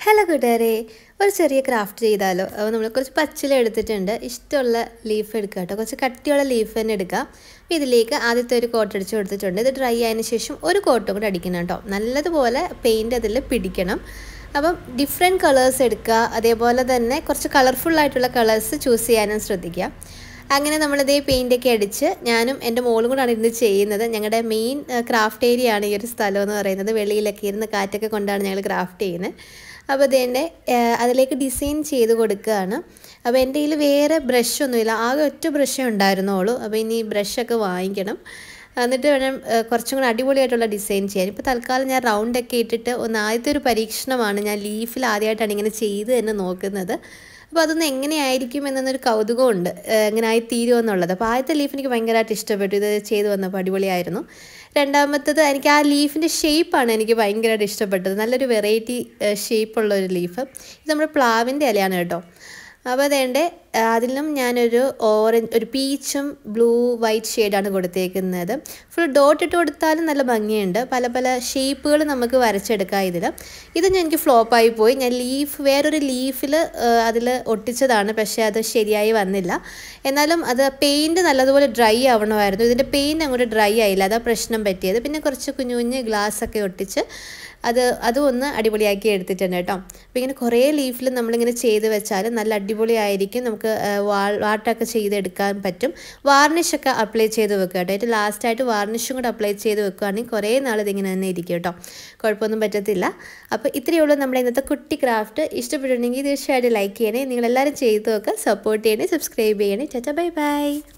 Hello കൂട്ടുകാരെ, ഒരു ചെറിയ ക്രാഫ്റ്റ് ചെയ്താലോ? അപ്പോൾ നമ്മൾ കുറച്ച് പച്ചില എടുത്തിട്ടുണ്ട്. ഇഷ്ടമുള്ള ലീഫ് എടുക്കുക കേട്ടോ. കുറച്ച് കട്ടിയുള്ള ലീഫ് തന്നെ എടുക്കുക. അപ്പോൾ ഇതിലേക്ക് ആദ്യത്തെ ഒരു കോട്ട് അടിച്ച് കൊടുത്തിട്ടുണ്ട്. ഇത് ഡ്രൈ ആയതിനു ശേഷം ഒരു കോട്ടും കൂടെ അടിക്കണം കേട്ടോ. നല്ലതുപോലെ പെയിൻറ്റ് അതിൽ പിടിക്കണം. അപ്പം ഡിഫറെൻറ്റ് കളേഴ്സ് എടുക്കുക. അതേപോലെ തന്നെ കുറച്ച് കളർഫുള്ളായിട്ടുള്ള കളേഴ്സ് ചൂസ് ചെയ്യാനും ശ്രദ്ധിക്കുക. അങ്ങനെ നമ്മളിതേ പെയിൻ്റൊക്കെ അടിച്ച് ഞാനും എൻ്റെ മോളും കൂടാണ് ഇരുന്ന് ചെയ്യുന്നത്. ഞങ്ങളുടെ മെയിൻ ക്രാഫ്റ്റ് ഏരിയ ആണ് ഈ ഒരു സ്ഥലം എന്ന് പറയുന്നത്. വെളിയിലൊക്കെ ഇരുന്ന് കാറ്റൊക്കെ കൊണ്ടാണ് ഞങ്ങൾ ക്രാഫ്റ്റ് ചെയ്യുന്നത്. അപ്പോൾ ഇതെന്നെ അതിലേക്ക് ഡിസൈൻ ചെയ്ത് കൊടുക്കുകയാണ്. അപ്പോൾ എൻ്റെ കയ്യിൽ വേറെ ബ്രഷൊന്നുമില്ല, ആകെ ഒറ്റ ബ്രഷേ ഉണ്ടായിരുന്നുള്ളൂ. അപ്പോൾ ഇനി ബ്രഷൊക്കെ വാങ്ങിക്കണം, എന്നിട്ട് വേണം കുറച്ചും കൂടി അടിപൊളിയായിട്ടുള്ള ഡിസൈൻ ചെയ്യാൻ. ഇപ്പോൾ തൽക്കാലം ഞാൻ റൗണ്ടൊക്കെ ഇട്ടിട്ട് ആദ്യത്തെ ഒരു പരീക്ഷണമാണ്. ഞാൻ ലീഫിൽ ആദ്യമായിട്ടാണ് ഇങ്ങനെ ചെയ്ത് തന്നെ നോക്കുന്നത്. അപ്പോൾ അതൊന്ന് എങ്ങനെയായിരിക്കും എന്നൊരു കൗതുകമുണ്ട്, എങ്ങനെ ആയിത്തീരുമോ എന്നുള്ളത്. അപ്പോൾ ആദ്യത്തെ ലീഫ് എനിക്ക് ഭയങ്കരമായിട്ട് ഇഷ്ടപ്പെട്ടു. ഇത് ചെയ്ത് വന്നപ്പോൾ അടിപൊളിയായിരുന്നു. രണ്ടാമത്തത് എനിക്ക് ആ ലീഫിൻ്റെ ഷേപ്പാണ് എനിക്ക് ഭയങ്കരമായിട്ട് ഇഷ്ടപ്പെട്ടത്. നല്ലൊരു വെറൈറ്റി ഷേപ്പുള്ള ഒരു ലീഫ്. ഇത് നമ്മുടെ പ്ലാവിൻ്റെ ഇലയാണ് കേട്ടോ. അപ്പോൾ അതേണ്ട അതിലും ഞാനൊരു ഒരു പീച്ചും ബ്ലൂ വൈറ്റ് ഷെയ്ഡാണ് കൊടുത്തേക്കുന്നത്. ഫുൾ ഡോട്ട് ഇട്ട് കൊടുത്താലും നല്ല ഭംഗിയുണ്ട്. പല പല ഷേപ്പുകൾ നമുക്ക് വരച്ചെടുക്കാം ഇതിൽ. ഇത് എനിക്ക് ഫ്ലോപ്പായി പോയി. ഞാൻ വേറൊരു ലീഫിൽ അതിൽ ഒട്ടിച്ചതാണ്, പക്ഷേ അത് ശരിയായി വന്നില്ല. എന്നാലും അത് പെയിൻറ്റ് നല്ലതുപോലെ ഡ്രൈ ആവണമായിരുന്നു. ഇതിൻ്റെ പെയിൻറ്റ് അങ്ങോട്ട് ഡ്രൈ ആയില്ല, അതാ പ്രശ്നം പറ്റിയത്. പിന്നെ കുറച്ച് കുഞ്ഞു കുഞ്ഞ് ഗ്ലാസ്സൊക്കെ ഒട്ടിച്ച് അതും ഒന്ന് അടിപൊളിയാക്കി എടുത്തിട്ടുണ്ട് കേട്ടോ. അപ്പോൾ ഇങ്ങനെ കുറേ ലീഫിൽ നമ്മളിങ്ങനെ ചെയ്ത് വെച്ചാൽ നല്ല അടിപൊളിയായിരിക്കും. നമുക്ക് വാട്ടൊക്കെ ചെയ്തെടുക്കാൻ പറ്റും. വാർണിഷൊക്കെ അപ്ലൈ ചെയ്ത് വെക്കുക കേട്ടോ. ഏറ്റവും ലാസ്റ്റായിട്ട് വാർണിഷും കൂടെ അപ്ലൈ ചെയ്ത് വെക്കുകയാണെങ്കിൽ കുറേ നാൾ ഇതിങ്ങനെ തന്നെ ഇരിക്കും കേട്ടോ. കുഴപ്പമൊന്നും പറ്റത്തില്ല. അപ്പോൾ ഇത്രയേ ഉള്ളൂ നമ്മുടെ ഇന്നത്തെ കുട്ടി ക്രാഫ്റ്റ്. ഇഷ്ടപ്പെട്ടിട്ടുണ്ടെങ്കിൽ തീർച്ചയായിട്ടും ലൈക്ക് ചെയ്യണേ. നിങ്ങളെല്ലാവരും ചെയ്ത് നോക്കുക, സപ്പോർട്ട് ചെയ്യണേ, സബ്സ്ക്രൈബ് ചെയ്യണേ. ചാച്ചാ ബൈ ബൈ.